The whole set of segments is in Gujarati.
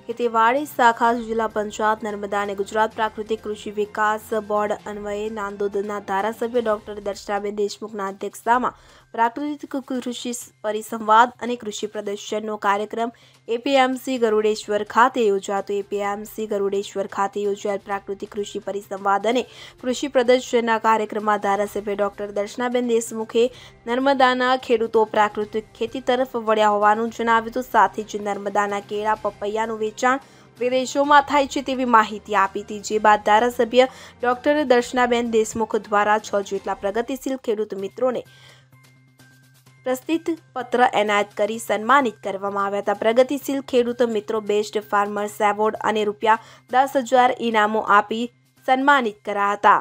ખેતીવાડી શાખા જિલ્લા પંચાયત નર્મદા અને ગુજરાત પ્રાકૃતિક કૃષિ વિકાસ બોર્ડ અન્વયે નાંદોદના ધારાસભ્ય ડોક્ટર દર્શનાબેન દેશમુખના અધ્યક્ષતામાં પ્રાકૃતિક કૃષિ પરિસંવાદ અને કૃષિ પ્રદર્શનનો કાર્યક્રમ એપીએમસી ગરુડેશ્વર ખાતે યોજાતો. એપીએમસી ગરુડેશ્વર ખાતે યોજાયેલ પ્રાકૃતિક કૃષિ પરિસંવાદ અને કૃષિ પ્રદર્શનના કાર્યક્રમમાં ધારાસભ્ય ડોક્ટર દર્શનાબેન દેશમુખે નર્મદાના ખેડૂતો પ્રાકૃતિક ખેતી તરફ વળ્યા હોવાનું જણાવ્યું હતું. સાથે જ નર્મદાના કેળા પપૈયાનું વેચાણ વિદેશોમાં થાય છે તેવી માહિતી આપી હતી. જે બાદ ધારાસભ્ય ડોક્ટર દર્શનાબેન દેશમુખ દ્વારા 6 જેટલા પ્રગતિશીલ ખેડૂત મિત્રોને પ્રસ્તુત પત્ર એનાયત કરી સન્માનિત કરવામાં આવ્યા હતા. પ્રગતિશીલ ખેડૂત મિત્રો બેસ્ટ ફાર્મર્સ એવોર્ડ અને ₹10,000 ઇનામો આપી સન્માનિત કરાયા હતા.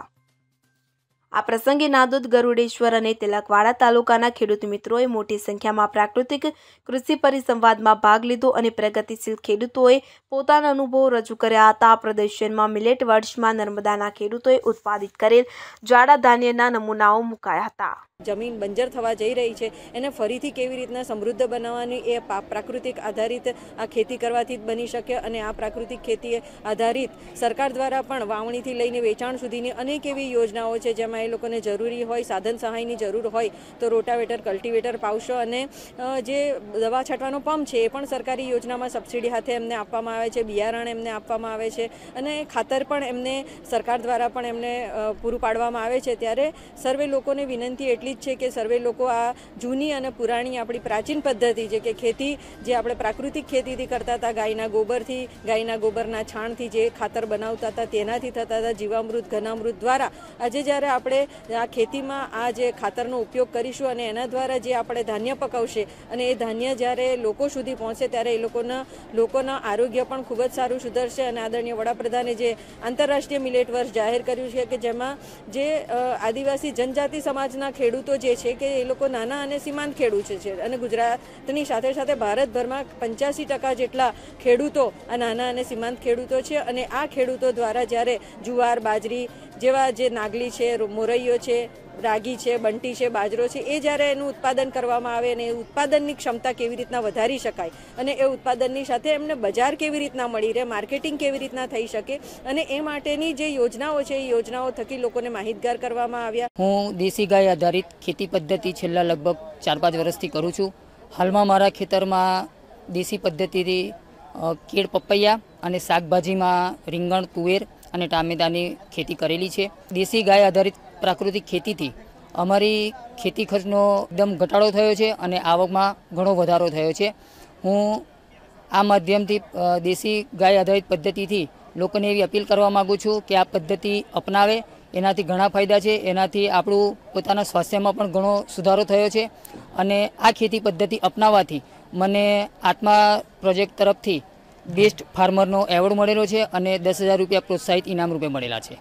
આ પ્રસંગે નાંદોદ, ગરુડેશ્વર અને તિલકવાડા તાલુકાના ખેડૂત મિત્રોએ મોટી સંખ્યામાં પ્રાકૃતિક કૃષિ પરિસંવાદમાં ભાગ લીધો અને પ્રગતિશીલ ખેડૂતોએ પોતાના અનુભવો રજૂ કર્યા હતા. આ પ્રદર્શનમાં મિલેટ વર્ષમાં નર્મદાના ખેડૂતોએ ઉત્પાદિત કરેલ જાડા ધાન્યના નમૂનાઓ મુકાયા હતા. જમીન બંજર થવા જઈ રહી છે એને ફરીથી કેવી રીતના સમૃદ્ધ બનાવવાની એ પ્રાકૃતિક આધારિત આ ખેતી કરવાથી જ બની શકે. અને આ પ્રાકૃતિક ખેતી આધારિત સરકાર દ્વારા પણ વાવણીથી લઈને વેચાણ સુધીની અનેક એવી યોજનાઓ છે જેમાં એ લોકોને જરૂરી હોય સાધન સહાયની જરૂર હોય તો રોટાવેટર, કલ્ટિવેટર, પાવશો અને જે દવા છાંટવાનો પંપ છે એ પણ સરકારી યોજનામાં સબસિડી હાથે એમને આપવામાં આવે છે. બિયારણ એમને આપવામાં આવે છે અને ખાતર પણ એમને સરકાર દ્વારા પણ એમને પૂરું પાડવામાં આવે છે. ત્યારે સર્વે લોકોને વિનંતી એટલી જ છે કે સર્વે લોકો આ જૂની અને પુરાણી આપણી પ્રાચીન પદ્ધતિ છે કે ખેતી જે આપણે પ્રાકૃતિક ખેતીથી કરતા હતા, ગાયના ગોબરથી, ગાયના ગોબરના છાણથી જે ખાતર બનાવતા હતા તેનાથી થતા હતા જીવામૃત, ઘનામૃત દ્વારા આજે જ્યારે આપણે આ ખેતીમાં આ જે ખાતરનો ઉપયોગ કરીશું અને એના દ્વારા જે આપણે ધાન્ય પકવશે અને એ ધાન્ય જ્યારે લોકો સુધી પહોંચે ત્યારે એ લોકોના આરોગ્ય પણ ખૂબ જ સારું સુધરશે. અને આદરણીય વડાપ્રધાને જે આંતરરાષ્ટ્રીય મિલેટ વર્ષ જાહેર કર્યું છે કે જેમાં જે આદિવાસી જનજાતિ સમાજના ખેડૂતો જે છે કે એ લોકો નાના અને સીમાંત ખેડૂત છે અને ગુજરાતની સાથે સાથે ભારતભરમાં 85% જેટલા ખેડૂતો આ નાના અને સીમાંત ખેડૂતો છે. અને આ ખેડૂતો દ્વારા જ્યારે જુવાર, બાજરી જેવા જે નાગલી છે, મોરૈયો છે, રાગી છે, બંટી છે, બાજરો છે એ જ્યારે એનું ઉત્પાદન કરવામાં આવે અને એ ઉત્પાદનની ક્ષમતા કેવી રીતના વધારી શકાય અને એ ઉત્પાદનની સાથે એમને બજાર કેવી રીતના મળી રહે, માર્કેટિંગ કેવી રીતના થઈ શકે અને એ માટેની જે યોજનાઓ છે એ યોજનાઓ થકી લોકોને માહિતગાર કરવામાં આવ્યા. હું દેશી ગાય આધારિત ખેતી પદ્ધતિ છેલ્લા લગભગ 4-5 વર્ષથી કરું છું. હાલમાં મારા ખેતરમાં દેશી પદ્ધતિથી કેળ પપૈયા અને શાકભાજીમાં રીંગણ, તુવેર અને ટામેટાની ખેતી કરેલી છે. દેશી ગાય આધારિત પ્રાકૃતિક ખેતીથી અમારી ખેતી ખર્ચનો એકદમ ઘટાડો થયો છે અને આવકમાં ઘણો વધારો થયો છે. હું આ માધ્યમથી દેશી ગાય આધારિત પદ્ધતિથી લોકોને એવી અપીલ કરવા માગું છું કે આ પદ્ધતિ અપનાવે. એનાથી ઘણા ફાયદા છે. એનાથી આપણું પોતાના સ્વાસ્થ્યમાં પણ ઘણો સુધારો થયો છે. અને આ ખેતી પદ્ધતિ અપનાવવાથી મને આત્મા પ્રોજેક્ટ તરફથી બેસ્ટ ફાર્મરનો એવોર્ડ મળેલો છે અને ₹10,000 પ્રોત્સાહિત ઇનામ રૂપે મળેલા છે.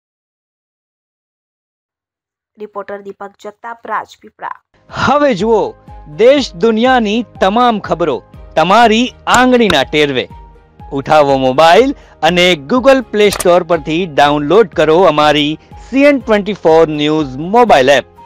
રિપોર્ટર દીપક જગતાપ, રાજપીપળા. હવે જુઓ દેશ દુનિયાની તમામ ખબરો તમારી આંગળીના ટેરવે. ઉઠાવો મોબાઈલ અને Google Play Store પરથી ડાઉનલોડ કરો અમારી CN24 ન્યૂઝ મોબાઈલ એપ.